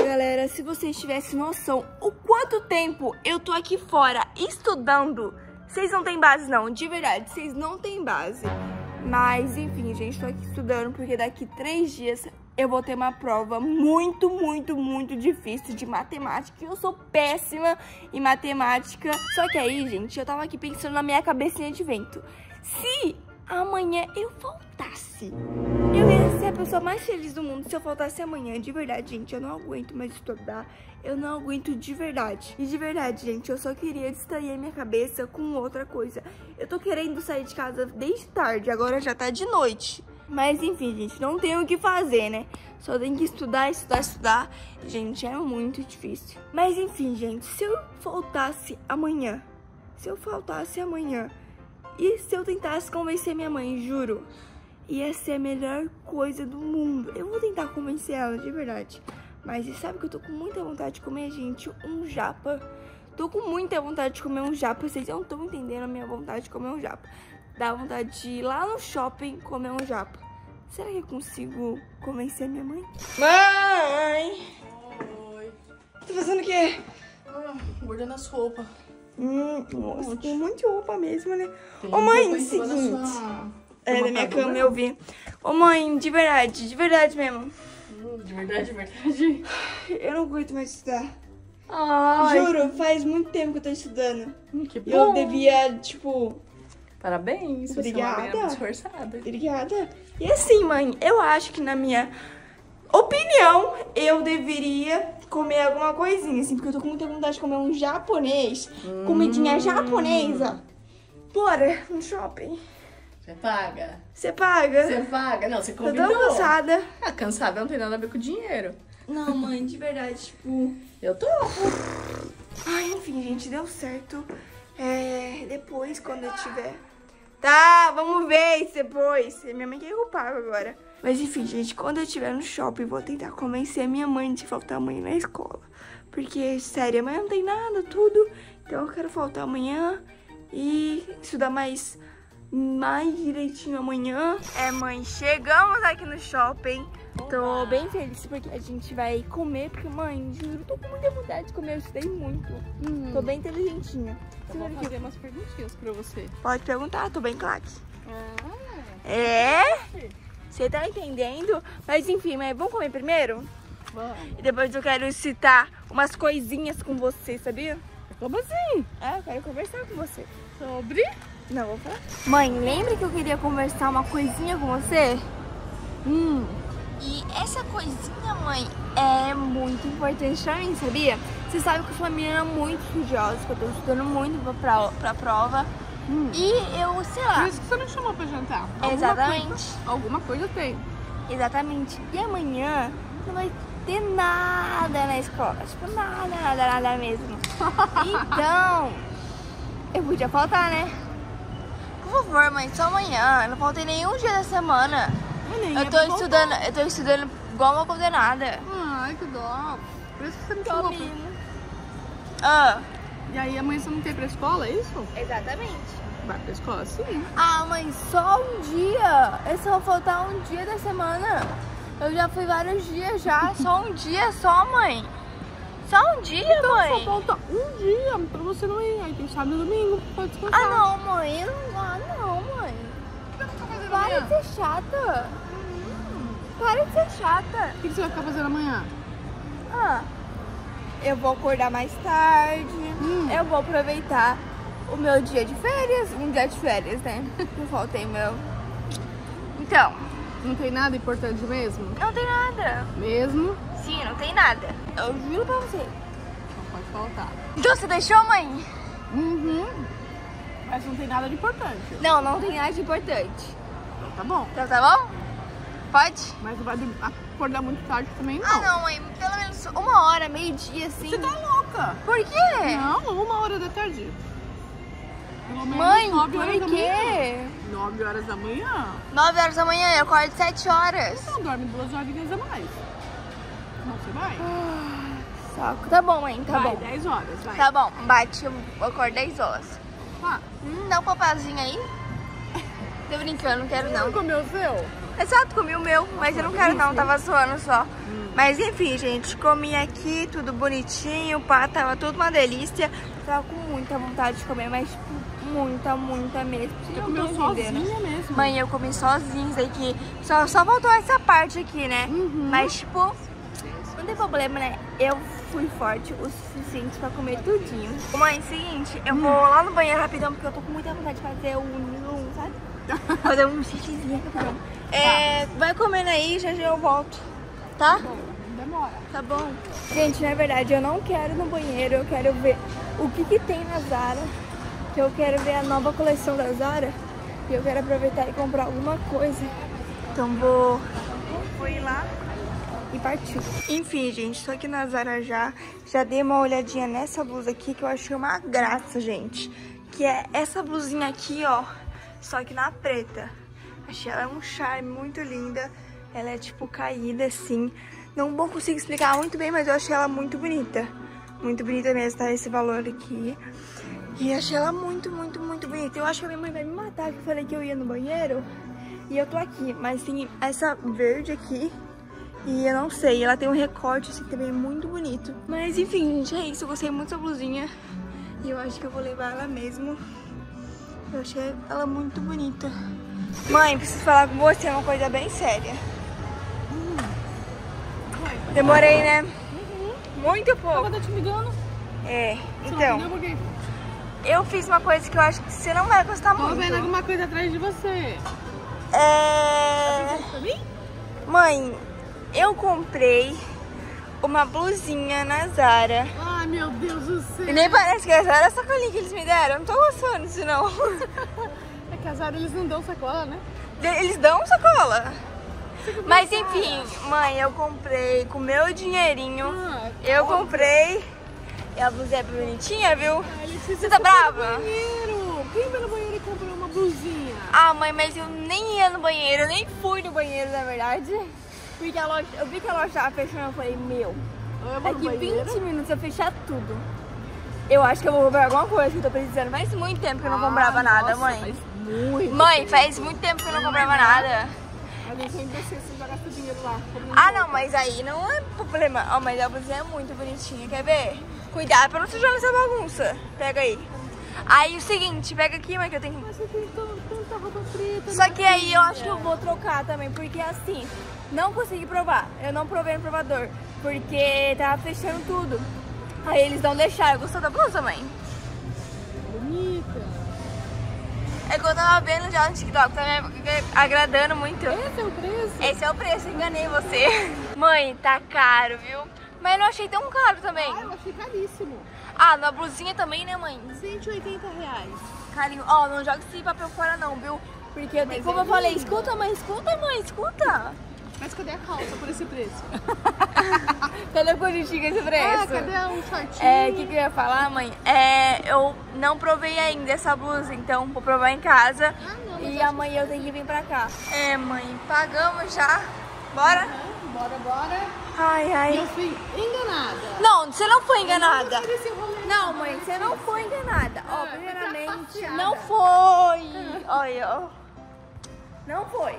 galera, se vocês tivessem noção o quanto tempo eu tô aqui fora estudando, vocês não têm base não, de verdade, vocês não têm base. Mas enfim, gente, tô aqui estudando porque daqui 3 dias eu vou ter uma prova muito difícil de matemática. E eu sou péssima em matemática. Só que aí, gente, eu tava aqui pensando na minha cabecinha de vento. Se amanhã eu faltasse, eu ia ser a pessoa mais feliz do mundo se eu faltasse amanhã. De verdade, gente, eu não aguento mais estudar. Eu não aguento de verdade. E de verdade, gente, eu só queria distrair a minha cabeça com outra coisa. Eu tô querendo sair de casa desde tarde, agora já tá de noite. Mas enfim, gente, não tem o que fazer, né? Só tem que estudar. Gente, é muito difícil. Mas enfim, gente, se eu faltasse amanhã, e se eu tentasse convencer minha mãe, juro, ia ser a melhor coisa do mundo. Eu vou tentar convencer ela, de verdade. Mas e sabe que eu tô com muita vontade de comer, gente, um japa. Tô com muita vontade de comer um japa. Vocês não estão entendendo a minha vontade de comer um japa. Dá vontade de ir lá no shopping comer um japa. Será que eu consigo convencer minha mãe? Mãe! Oi. Tá fazendo o quê? Guardando as roupas. Nossa, tem muita roupa mesmo, né? Tem Ô mãe, roupa em cima seguinte. da sua... É, da minha cama eu vi. Ô mãe, de verdade mesmo. De verdade. Eu não aguento mais estudar. Ai. Juro, faz muito tempo que eu tô estudando. Que bom. Eu devia, tipo... Parabéns, Obrigada. Você é uma menina esforçada. Obrigada. E assim, mãe, eu acho que na minha opinião, eu deveria comer alguma coisinha, assim, porque eu tô com muita vontade de comer um japonês, comidinha japonesa. Bora no shopping. Você paga? Você paga? Você paga? Não, você Tô convidou. tão cansada. Ah, cansada não tem nada a ver com dinheiro. Não, mãe, de verdade, tipo... Eu tô. Ai, enfim, gente, deu certo. Depois, quando eu tiver... Tá, vamos ver isso depois. Minha mãe quer que eu pago agora. Mas enfim, gente, quando eu estiver no shopping, vou tentar convencer a minha mãe de faltar amanhã na escola. Porque, sério, amanhã não tem nada, tudo. Então eu quero faltar amanhã e estudar mais direitinho amanhã. Mãe, chegamos aqui no shopping. Tô bem feliz porque a gente vai comer. Porque, mãe, juro, tô com muita vontade de comer. Eu estudei muito. Tô bem inteligentinha. Eu vou fazer umas perguntinhas pra você. Pode perguntar, tô bem claque. Ah, Você tá entendendo? Mas enfim, mãe, vamos comer primeiro? vamos. E depois eu quero citar umas coisinhas com você, sabia? Como assim? Eu quero conversar com você. Sobre? Não, vou falar. Mãe, lembra que eu queria conversar uma coisinha com você? E essa coisinha, mãe, é muito importante pra mim, sabia? Você sabe que eu sou uma menina muito estudiosa, que eu tô estudando muito pra prova. E eu, sei lá... Por isso que você me chamou pra jantar. Exatamente. Alguma coisa tem. Exatamente. E amanhã não vai ter nada na escola. Tipo, nada mesmo. Então, eu podia faltar, né? Por favor, mãe, só amanhã. Eu não faltei nenhum dia da semana. Eu tô estudando igual uma condenada. Ai, que dó. Por isso que você me Tô, chamou. menina. E aí amanhã você não quer ir pra escola, é isso? Exatamente. Vai pra escola, sim. Ah, mãe, só um dia. É só faltar um dia da semana. Eu já fui vários dias já. Só um dia só, mãe. Só um dia, Então mãe. só falta um dia pra você não ir. Aí tem sábado e domingo, pode descansar. Não, mãe. Não, mãe. Para de ser chata. Para de ser chata. O que você vai ficar fazendo amanhã? Eu vou acordar mais tarde. Eu vou aproveitar o meu dia de férias. Um dia de férias, né? Eu faltei meu. Então, Não tem nada importante mesmo? não tem nada. Mesmo? Sim, não tem nada. Eu juro pra você. Não pode faltar. Então você deixou, mãe? Mas não tem nada de importante. Não tem nada de importante. Então tá bom. Então tá bom? Pode? Mas não vai acordar muito tarde também, não. Não, mãe. Pelo menos 1h, meio-dia, assim. Você tá louca? Por quê? Não, 1h da tarde. Pelo menos Mãe, 9 horas por da manhã. quê? 9 horas da manhã? 9 horas da manhã, eu acordo 7 horas. Então dorme 2 horinhas a mais. Não, você vai? Saco. Tá bom, mãe, tá Vai, bom. 10 horas, vai. Tá bom, bate, eu acordo 10 horas. Ah, Dá um papazinho aí. Tô brincando, não quero você não não. comeu o seu? Exato, comi o meu, mas eu não quero não, tava zoando só. Mas enfim, gente, comi aqui, tudo bonitinho, o pá, tava tudo uma delícia. Tava com muita vontade de comer, mas tipo, muita mesmo. Você comeu sozinha mesmo? Mãe, eu comi sozinha isso aqui. Só faltou essa parte aqui, né? Mas tipo, não tem problema, né? Eu fui forte o suficiente pra comer tudinho. Mãe, seguinte, eu vou lá no banheiro rapidão, porque eu tô com muita vontade de fazer sabe? Fazer um xixizinho rapidão. Vai comendo aí, já eu volto. Tá? Bom, demora. Tá bom. Gente, na verdade, eu não quero ir no banheiro. Eu quero ver o que tem na Zara. Que eu quero ver a nova coleção da Zara. E eu quero aproveitar e comprar alguma coisa. Então vou ir lá e partiu. Enfim, gente, tô aqui na Zara já. Já dei uma olhadinha nessa blusa aqui que eu achei uma graça, gente. Que é essa blusinha aqui, ó. Só que na preta. Achei ela um charme, muito linda. Ela é tipo caída assim. Não vou conseguir explicar muito bem, mas eu achei ela muito bonita. Muito bonita mesmo, tá? Esse valor aqui. E achei ela muito bonita. Eu acho que a minha mãe vai me matar, que eu falei que eu ia no banheiro. E eu tô aqui. Mas tem essa verde aqui. E eu não sei, ela tem um recorte assim também muito bonito. Mas enfim, gente, é isso. Eu gostei muito da blusinha. E eu acho que eu vou levar ela mesmo. Eu achei ela muito bonita. Mãe, preciso falar com você uma coisa bem séria. Demorei, né? Muito pouco. Ela tá te ligando? Então. Eu fiz uma coisa que eu acho que você não vai gostar muito. Tô vendo alguma coisa atrás de você. Pra mim? Mãe, eu comprei uma blusinha na Zara. Ai, meu Deus do céu. E nem parece que é a Zara, essa sacolinha que eles me deram. Eu não tô gostando disso, não. É que a Zara, eles não dão sacola, né? Eles dão sacola. Mas enfim, mãe, eu comprei com meu dinheirinho. Eu comprei. E a blusa é bonitinha, viu? Você tá brava? Quem vai no banheiro e comprou uma blusinha? Ah, mãe, mas eu nem ia no banheiro. Eu nem fui no banheiro, na verdade. Porque a loja, eu vi que a loja tava fechando. Eu falei, meu, daqui 20 minutos eu fechar tudo. Eu acho que eu vou comprar alguma coisa que eu tô precisando. Faz muito tempo que eu não comprava nada, mãe. Faz muito tempo que eu não comprava nada. Você já gasta dinheiro lá. Ah, não, mas aí não é problema. Ó, mas a blusinha é muito bonitinha, quer ver? Cuidado pra não sujar essa bagunça. Pega aí. Aí o seguinte, pega aqui, mãe, que eu tenho... Mas você tem tanta roupa preta. Só que aí eu acho que eu vou trocar também, porque assim, não consegui provar. Eu não provei no provador, porque tava fechando tudo. Aí eles não deixaram. Gostou da blusa, mãe? Bonita. É que eu tava vendo já no TikTok, tá me agradando muito. Esse é o preço? Esse é o preço, enganei você. Mãe, tá caro, viu? Mas eu não achei tão caro também. Ah, eu achei caríssimo. Ah, na blusinha também, né, mãe? R$180. Carinho. Ó, não joga esse papel fora não, viu? Porque eu tenho, como eu falei, escuta, mãe, escuta. Mas cadê a calça por esse preço? Cadê o conjuntinho esse preço? Cadê um shortinho? O que eu ia falar, mãe? Eu não provei ainda essa blusa, então vou provar em casa. E amanhã eu tenho que vir pra cá. Mãe, pagamos já. Bora? Bora. Ai. Eu fui enganada. Não, você não foi enganada. Não, mãe, você não foi enganada. Ó, primeiramente, não foi. Olha, ó. Não foi.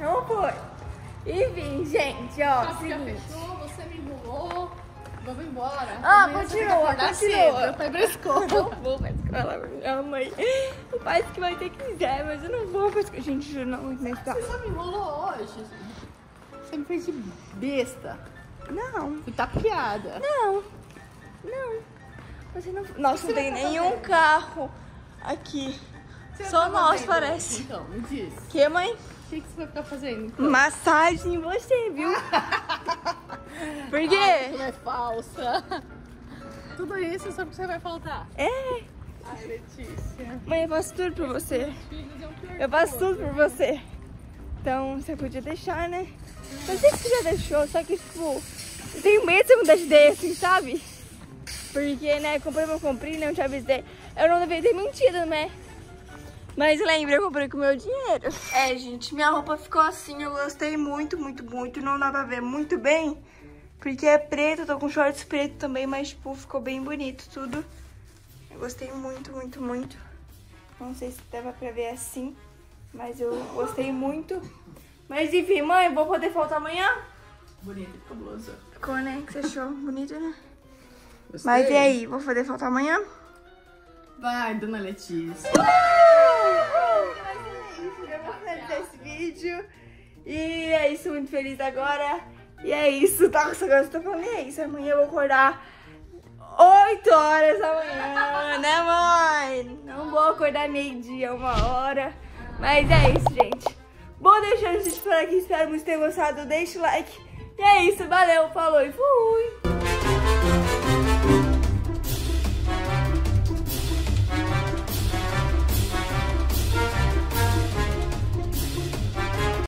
Enfim, gente, ó. Já fechou, você me enrolou. Vamos embora. Continua. Eu fui pra escola. Eu vou pra escola, mãe. Faz o que vai ter que quiser, mas eu não vou pra escola. Gente, eu não vou Você só me enrolou hoje. Você me fez de besta. Não. Fui tapeada. Não. Você não... Nossa, não tem nenhum carro aqui. Só nós, parece. Então, me diz. Que, mãe? O que você vai ficar fazendo? Então? Massagem em você, viu? Por quê? Ai, você é falsa. Tudo isso só porque você vai faltar. Ai, Letícia. Mãe, eu faço tudo por você. Filhos é um pior Eu faço tudo por você. Então, você podia deixar, né? Eu sei que você já deixou, só que, tipo, eu tenho medo de você mudar de ideia, assim, sabe? Porque, né, comprei, não te avisei. Eu não devia ter mentido, né? Mas lembra, eu comprei com o meu dinheiro. Gente, minha roupa ficou assim, eu gostei muito. Não dá pra ver muito bem, porque é preto, eu tô com shorts preto também, mas, tipo, ficou bem bonito tudo. Eu gostei muito. Não sei se dava pra ver assim, mas eu gostei muito. Mas enfim, mãe, vou poder faltar amanhã? Bonito, cabuloso. Ficou, né? Que você achou bonito, né? Gostei. Mas e aí, vou fazer foto amanhã? Vai, dona Letícia. Mas é isso, eu vou finalizar esse vídeo. E é isso, muito feliz agora. E é isso, tá? Agora eu tô falando, e é isso. Amanhã eu vou acordar 8 horas da manhã, né, mãe? Não vou acordar meio-dia, 1h. Mas é isso, gente. Vou deixando esse vídeo por aqui. Espero muito ter gostado. Deixa o like. E é isso, valeu, falou e fui!